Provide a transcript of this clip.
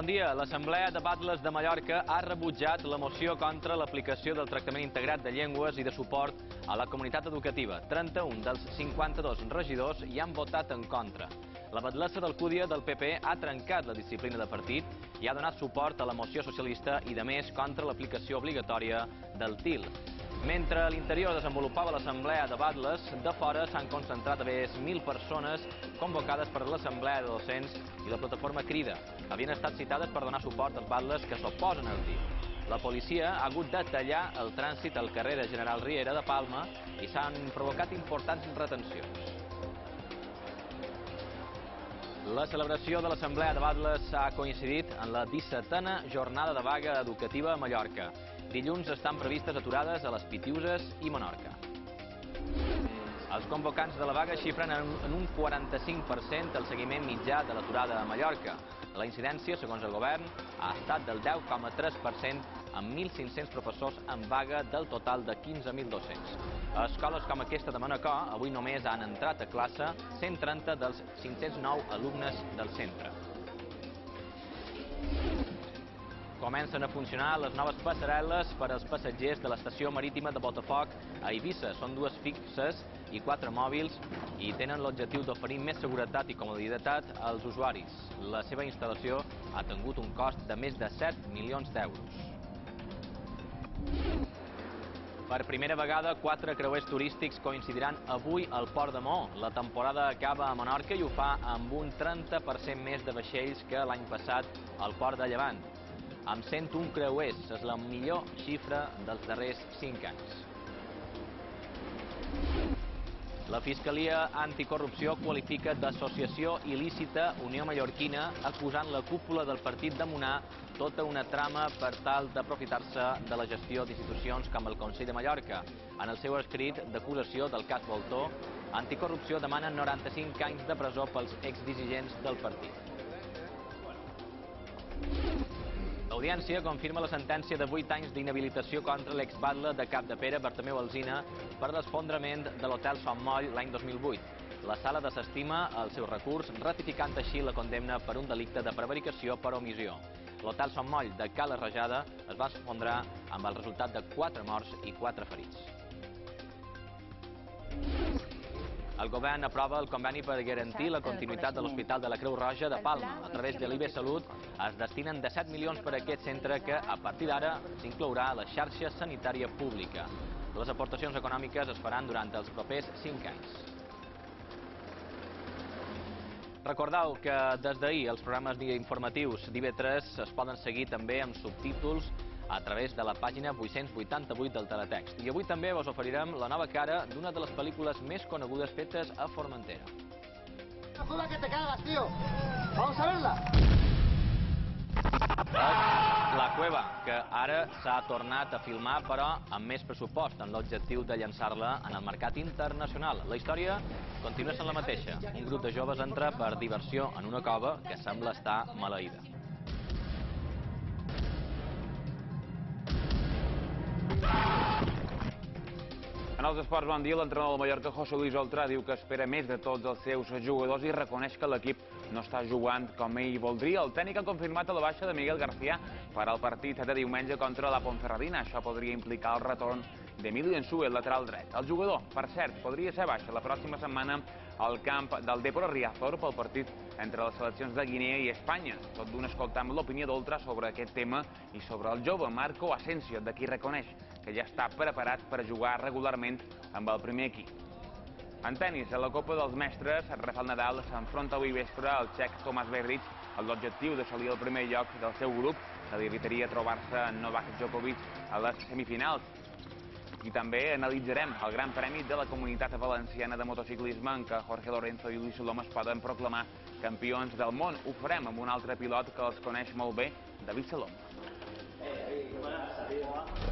Bon dia. L'Assemblea de Batlles de Mallorca ha rebutjat la moció contra l'aplicació del tractament integrat de llengües i de suport a la comunitat educativa. 31 dels 52 regidors hi han votat en contra. La batlessa d'Alcúdia del PP ha trencat la disciplina de partit i ha donat suport a la moció socialista i, de més, contra l'aplicació obligatòria del TIL. Mentre a l'interior desenvolupava l'Assemblea de Batlles, de fora s'han concentrat a més 1.000 persones convocades per l'Assemblea de Docents i la plataforma Crida. Havien estat citades per donar suport als batlles que s'oposen al TIL. La policia ha hagut de tallar el trànsit al carrer de General Riera de Palma i s'han provocat importants retencions. La celebració de l'Assemblea de Batlles ha coincidit en la 17a jornada de vaga educativa a Mallorca. Dilluns estan previstes aturades a les Pitiüses i Menorca. Els convocants de la vaga xifren en un 45% el seguiment mitjà de l'aturada a Mallorca. La incidència, segons el govern, ha estat del 10,3%, amb 1.500 professors en vaga del total de 15.200. A escoles com aquesta de Manacor, avui només han entrat a classe 130 dels 509 alumnes del centre. Comencen a funcionar les noves passarel·les per als passatgers de l'estació marítima de Botafoc a Eivissa. Són 2 fixes i 4 mòbils i tenen l'objectiu d'oferir més seguretat i comoditat als usuaris. La seva instal·lació ha tingut un cost de més de 7 milions d'euros. Per primera vegada, 4 creuers turístics coincidiran avui al Port de Maó. La temporada acaba a Menorca i ho fa amb un 30% més de vaixells que l'any passat al Port de Llevant. Amb 101 creuers, és la millor xifra dels darrers 5 anys. La Fiscalia Anticorrupció qualifica d'associació il·lícita Unió Mallorquina, acusant la cúpula del partit de Monar tota una trama per tal d'aprofitar-se de la gestió d'institucions com el Consell de Mallorca. En el seu escrit d'acusació del cas Voltor, Anticorrupció demana 95 anys de presó pels exdirigents del partit. L'Audiència confirma la sentència de 8 anys d'inhabilitació contra l'exbatlle de Capdepera, Bartomeu Alsina, per l'esfondrament de l'Hotel Son Moll l'any 2008. La sala desestima el seu recurs, ratificant així la condemna per un delicte de prevaricació per omissió. L'Hotel Son Moll de Cala Rajada es va esfondrar amb el resultat de 4 morts i 4 ferits. El govern aprova el conveni per garantir la continuïtat de l'Hospital de la Creu Roja de Palma. A través de l'IB Salut es destinen 17 milions per a aquest centre que, a partir d'ara, s'inclourà a la xarxa sanitària pública. Les aportacions econòmiques es faran durant els propers 5 anys. Recordeu que des d'ahir els programes informatius d'IV3 es poden seguir també amb subtítols a través de la pàgina 888 del teletext. I avui també us oferirem la nova cara d'una de les pel·lícules més conegudes fetes a Formentera. ¡La fuga que te cagas, tío! ¡Vamos a verla! La Cueva, que ara s'ha tornat a filmar, però amb més pressupost, amb l'objectiu de llançar-la en el mercat internacional. La història continua sent la mateixa. Un grup de joves entra per diversió en una cova que sembla estar maleïda. En els esports, bon dia. L'entrenador del Mallorca, José Luis Oltra, diu que espera més de tots els seus jugadors i reconeix que l'equip no està jugant com ell voldria. El tècnic ha confirmat la baixa de Miguel García per al partit de diumenge contra la Ponferradina. Això podria implicar el retorn d'Emilio Ensue, el lateral dret. El jugador, per cert, podria ser baixa la pròxima setmana al camp del Depor Riazor pel partit entre les seleccions de Guinea i Espanya. Tot d'una escoltam l'opinió d'Oltra sobre aquest tema i sobre el jove Marco Asensio, de qui reconeix que ja està preparat per jugar regularment amb el primer equip. En tenis, a la Copa dels Mestres, Rafael Nadal s'enfronta avui vespre al txec Tomas Berdych amb l'objectiu d'assolir el primer lloc del seu grup, que li evitaria trobar-se en Novak Djokovic a les semifinals. I també analitzarem el Gran Premi de la Comunitat Valenciana de Motociclisme, en què Jorge Lorenzo i Luis Solom es poden proclamar campions del món. Ho farem amb un altre pilot que els coneix molt bé, David Salom.